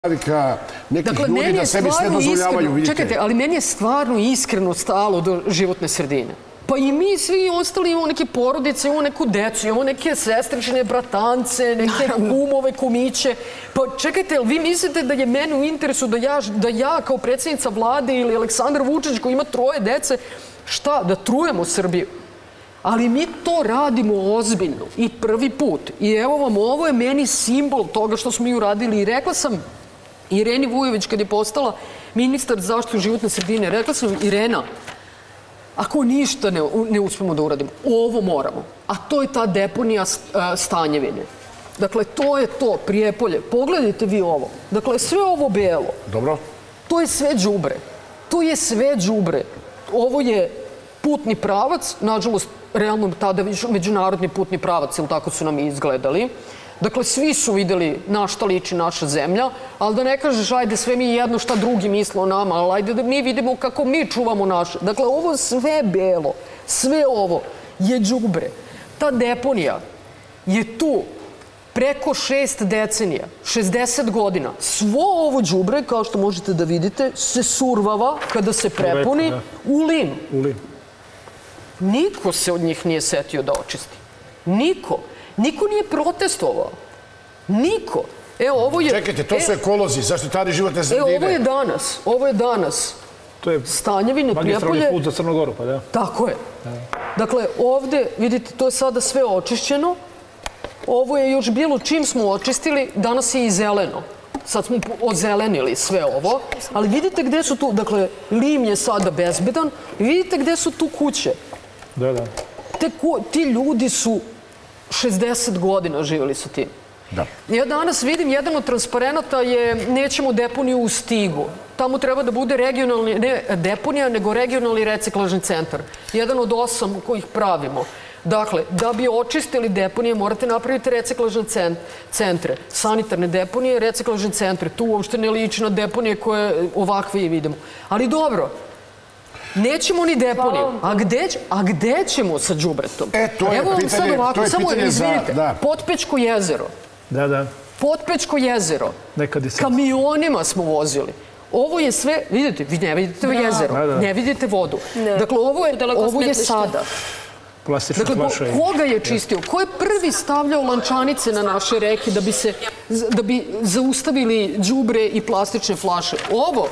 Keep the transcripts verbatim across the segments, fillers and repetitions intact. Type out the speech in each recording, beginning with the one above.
navika nekih ljudi da sebi sve dozvoljavaju, vidite. Čekajte, ali meni je stvarno iskreno stalo do životne sredine. Pa i mi svi ostali imamo neke porodice, imamo neku decu, imamo neke sestrične, bratance, neke kumove, kumiće. Pa čekajte, vi mislite da je meni u interesu da ja, da ja kao predsjednica vlade ili Aleksandar Vučić koji ima troje dece, šta, da trujemo Srbiju? Ali mi to radimo ozbiljno i prvi put. I evo vam, ovo je meni simbol toga što smo mi uradili. I rekla sam Ireni Vujović kad je postala ministar za zaštitu životne sredine, rekla sam Irena, ako ništa ne, ne uspemo da uradimo, ovo moramo. A to je ta deponija Stanjevine. Dakle, to je to, Prijepolje. Pogledajte vi ovo. Dakle, sve ovo belo. Dobro. To je sve đubre. To je sve đubre. Ovo je putni pravac, nažalost, realno tada međunarodni putni pravac, ili tako su nam izgledali. Dakle, svi su videli na šta liči naša zemlja, ali da ne kažeš, ajde, sve mi jedno šta drugi misle o nama, ali ajde da mi vidimo kako mi čuvamo naše. Dakle, ovo sve belo, sve ovo je đubre. Ta deponija je tu preko šest decenija, šezdeset godina. Svo ovo đubre, kao što možete da vidite, se survava kada se prepuni u lin. U lin. Niko se od njih nije setio da očisti. Niko. Niko nije protestovao. Niko. Evo, ovo je... Čekajte, to su ekolozi, zaštitari životne sredine. Evo, ovo je danas. Ovo je danas. To je Stanjevine, Prijepolje. magistralni put za Crnogoru, pa da. Tako je. Dakle, ovde, vidite, to je sada sve očišćeno. Ovo je još bilo čim smo očistili, danas je i zeleno. Sad smo ozelenili sve ovo. Ali vidite gde su tu, dakle, lim je sada bezbedan. I vidite gde su tu kuće. Da, da. Ti ljudi su šezdeset godina živjeli sa tim. Da. Ja danas vidim, jedan od transparenata je nećemo deponiju u Stigu. Tamo treba da bude regionalni, ne deponija, nego regionalni reciklažni centar. Jedan od osam kojih pravimo. Dakle, da bi očistili deponije, morate napraviti reciklažne centre. Sanitarne deponije, reciklažne centre. Tu uopšte ne liči na deponije koje ovakve i vidimo. Ali dobro, nećemo ni deponiju. A gde, a gde ćemo sa đubretom? E, to je Evo vam pitanje, sad ovako, to je samo pitanje izvinite, za... Da. Potpećko jezero. Da, da. Potpećko jezero. Nekad i sad. Kamionima smo vozili. Ovo je sve, vidite, vi ne vidite jezero, Da, da. ne vidite vodu. Dakle, ovo je, ovo je sada. Plastična Dakle, flaša. ko, koga je čistio? Ko je prvi stavljao lančanice na naše reke da bi se, da bi zaustavili đubre i plastične flaše? Ovo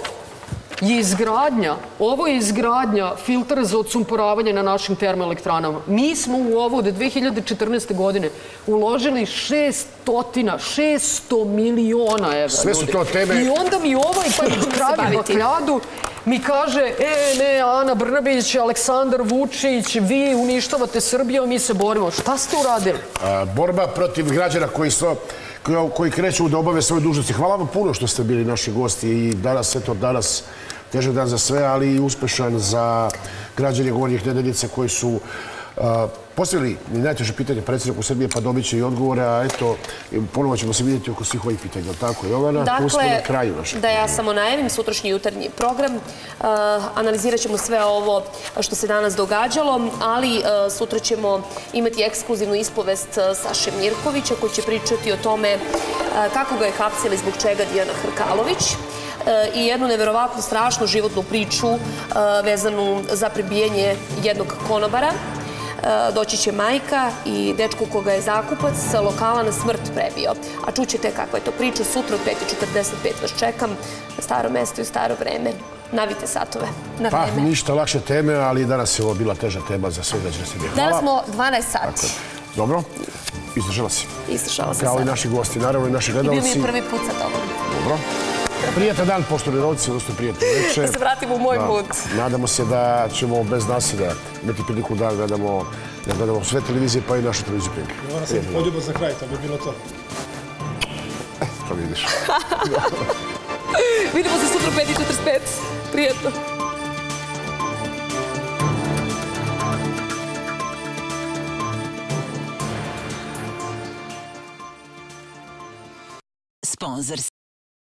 je izgradnja, ovo je izgradnja filtera za odsumporavanje na našim termoelektranama. Mi smo u ovo od dve hiljade četrnaeste. godine uložili šeststotina, šesto miliona evra. Sve su to teme. I onda mi ovaj pa pravi bakljadu mi kaže, e, ne, Ana Brnabić, Aleksandar Vučić, vi uništavate Srbiju, mi se borimo. Šta ste uradili? A, borba protiv građana koji su koji, koji kreću da obave svoje dužnosti. Hvala vam puno što ste bili naši gosti i danas, eto, danas težak dan za sve, ali i uspešan za građane Gornjih Nedeljica koji su uh, postavili najteže pitanje predsjedniku Srbije, pa dobit će i odgovore, a eto, ponovo ćemo se vidjeti oko svih ovih pitanja. Tako, Jovana, tu smo na kraju našeg. Da ja samo najavim sutrašnji jutarnji program. Uh, analizirat ćemo sve ovo što se danas događalo, ali uh, sutra ćemo imati ekskluzivnu ispovest Saše Mirkovića koji će pričati o tome uh, kako ga je hapsila i zbog čega Dijana Hrkalović i jednu neverovatnu strašnu životnu priču vezanu za prebijanje jednog konobara. Doći će majka i dečku koga je zakupac sa lokala na smrt prebio. A čućete kakva je to priča. Sutra od pet i četrdeset pet vas čekam na staro mesto i staro vreme. Navite satove na vreme. Pa, ništa lakše teme, ali danas je ovo bila teža tema za sve građane Srbije. Hvala. Danas smo dvanaest sati. Dobro. Izdržala si. Izdržala sam. Kao i naši gosti, naravno i naši gledalci. I bio mi je prvi put sa tobom. Dobro. Prijatan dan, poštovani rodci, odnosno prijatno večer. Da se vratimo u moj put. Nadamo se da ćemo bez nasilja imati priliku da gledamo, da gledamo sve televizije, pa i našu televiziju Pink. Moram se poljubav za kraj, to bi bilo to. E, to vidiš. Vidimo se sutra u pet i četrdeset pet. Prijatno. Sponzor